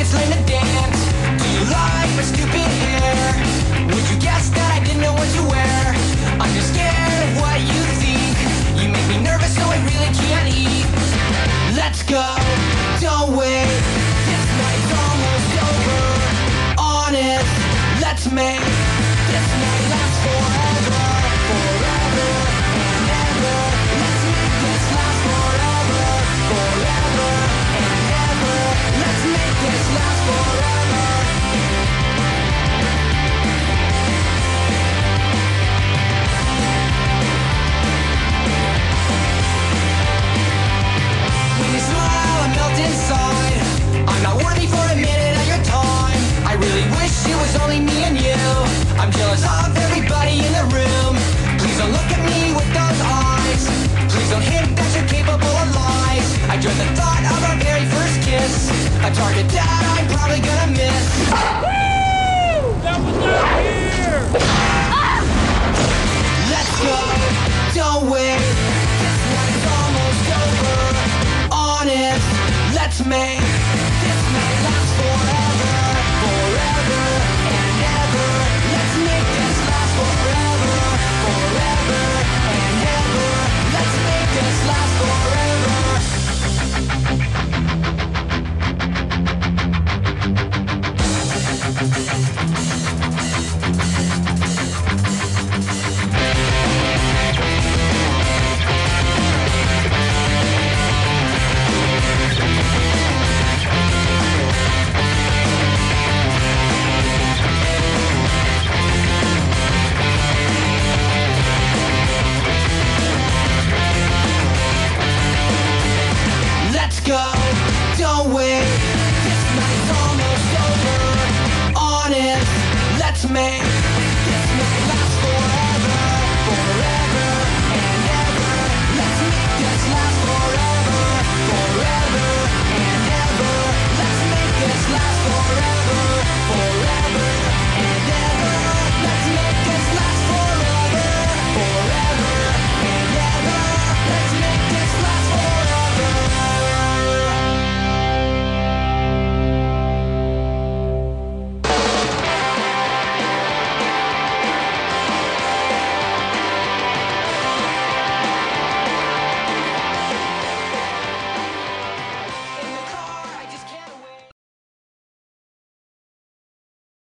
it's lame to dance. Do you like my stupid hair? Would you guess that I didn't know what to wear? I'm just scared of what you think. You make me nervous so I really can't eat. Let's go, don't wait. This night's almost over. Honest, let's make this night last forever. Forever and ever. Let's make this last forever. Forever and ever. Let's make this last forever. When you smile, I melt inside. I'm not worthy for a minute of your time. I really wish it was only me and you. I'm jealous of everybody in the room. Please don't look at me with those eyes. Please don't hint that you're capable of lies. I dread the thought of our very first kiss, a target that I'm probably gonna miss. Woo! That was not here! Let's go, don't wait. This night's almost over. Honest, let's make this night last forever. Forever and ever. Let's make this last forever. Forever and ever. Let's make this last forever. Let's go, don't wait. This night's almost over. Honest, let's make